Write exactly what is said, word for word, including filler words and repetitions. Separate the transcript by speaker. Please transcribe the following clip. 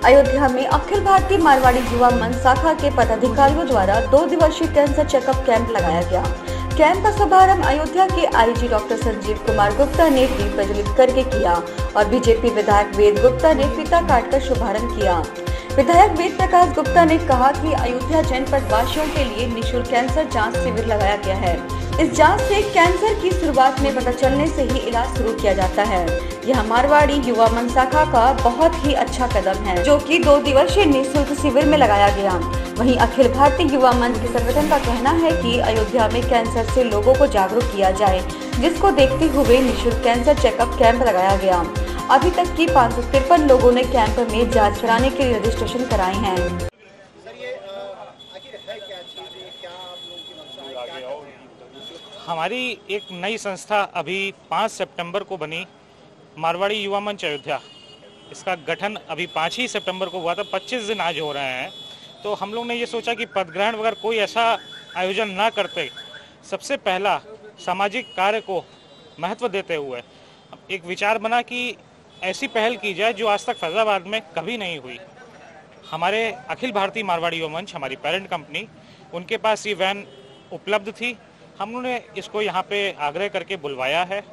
Speaker 1: अयोध्या में अखिल भारतीय मारवाड़ी युवा मंच शाखा के पदाधिकारियों द्वारा दो दिवसीय कैंसर चेकअप कैंप लगाया गया। कैंप का शुभारंभ अयोध्या के आईजी डॉक्टर संजीव कुमार गुप्ता ने दीप प्रज्वलित करके किया और बीजेपी विधायक वेद गुप्ता ने फीता काटकर शुभारंभ किया। विधायक वेद प्रकाश गुप्ता ने कहा कि अयोध्या जनपद वासियों के लिए निःशुल्क कैंसर जांच शिविर लगाया गया है। इस जांच से कैंसर की शुरुआत में पता चलने से ही इलाज शुरू किया जाता है। यह मारवाड़ी युवा मंच शाखा का बहुत ही अच्छा कदम है, जो कि दो दिवसीय निःशुल्क शिविर में लगाया गया। वहीं अखिल भारतीय युवा मंच के संगठन का कहना है कि अयोध्या में कैंसर से लोगों को जागरूक किया जाए, जिसको देखते हुए निःशुल्क कैंसर चेकअप कैंप लगाया गया। अभी तक की पाँच सौ तिरपन लोगों ने कैंप में जांच कराने के लिए रजिस्ट्रेशन कराए हैं।
Speaker 2: हमारी एक नई संस्था अभी पाँच सितंबर को बनी, मारवाड़ी युवा मंच अयोध्या। इसका गठन अभी पाँच ही सितंबर को हुआ था, पच्चीस दिन आज हो रहे हैं। तो हम लोग ने ये सोचा कि पदग्रहण वगैरह कोई ऐसा आयोजन ना करते, सबसे पहला सामाजिक कार्य को महत्व देते हुए एक विचार बना कि ऐसी पहल की जाए जो आज तक फैजाबाद में कभी नहीं हुई। हमारे अखिल भारतीय मारवाड़ी युवा मंच, हमारी पेरेंट कंपनी, उनके पास ये वैन उपलब्ध थी। हम लोगों ने इसको यहाँ पे आग्रह करके बुलवाया है